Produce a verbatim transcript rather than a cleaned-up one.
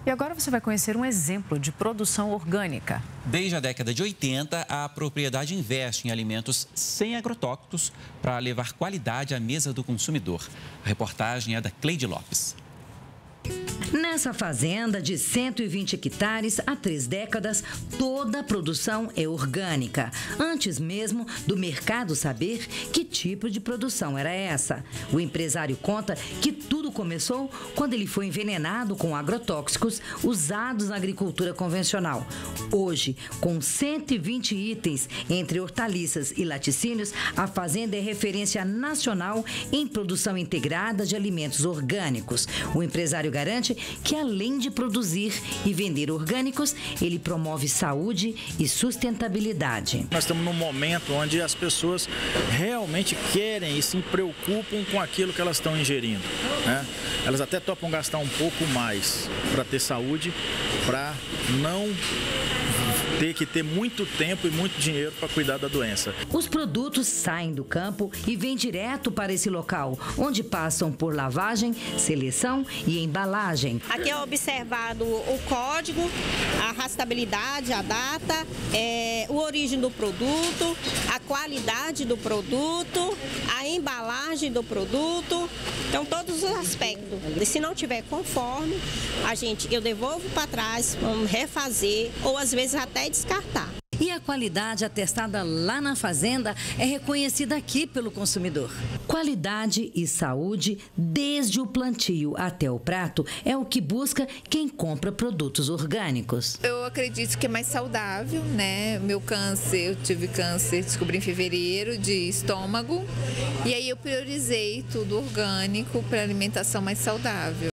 E agora você vai conhecer um exemplo de produção orgânica. Desde a década de oitenta, a propriedade investe em alimentos sem agrotóxicos para levar qualidade à mesa do consumidor. A reportagem é da Cleide Lopes. Nessa fazenda de cento e vinte hectares, há três décadas, toda a produção é orgânica. Antes mesmo do mercado saber que tipo de produção era essa. O empresário conta que tudo começou quando ele foi envenenado com agrotóxicos usados na agricultura convencional. Hoje, com cento e vinte itens, entre hortaliças e laticínios, a fazenda é referência nacional em produção integrada de alimentos orgânicos. O empresário garante que, além de produzir e vender orgânicos, ele promove saúde e sustentabilidade. Nós estamos num momento onde as pessoas realmente querem e se preocupam com aquilo que elas estão ingerindo, né? Elas até topam gastar um pouco mais para ter saúde, para não ter que ter muito tempo e muito dinheiro para cuidar da doença. Os produtos saem do campo e vêm direto para esse local, onde passam por lavagem, seleção e embalagem. Aqui é observado o código, a rastreabilidade, a data, é, a origem do produto, a qualidade do produto, a embalagem do produto, então todos os aspectos. E se não tiver conforme, a gente, eu devolvo para trás, vamos refazer ou às vezes até descartar. E a qualidade atestada lá na fazenda é reconhecida aqui pelo consumidor. Qualidade e saúde, desde o plantio até o prato, é o que busca quem compra produtos orgânicos. Eu acredito que é mais saudável, né? Meu câncer, eu tive câncer, descobri em fevereiro, de estômago. E aí eu priorizei tudo orgânico para alimentação mais saudável.